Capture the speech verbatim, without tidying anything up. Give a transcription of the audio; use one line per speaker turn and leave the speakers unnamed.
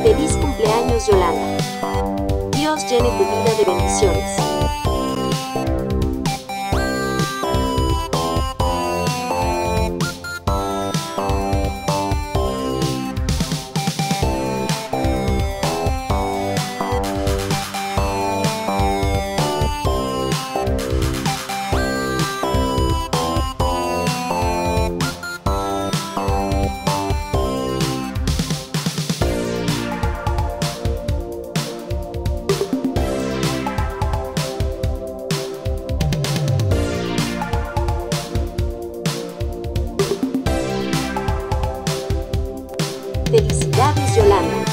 Feliz cumpleaños Yolanda. Dios llene tu vida de bendiciones. Felicidades Yolanda.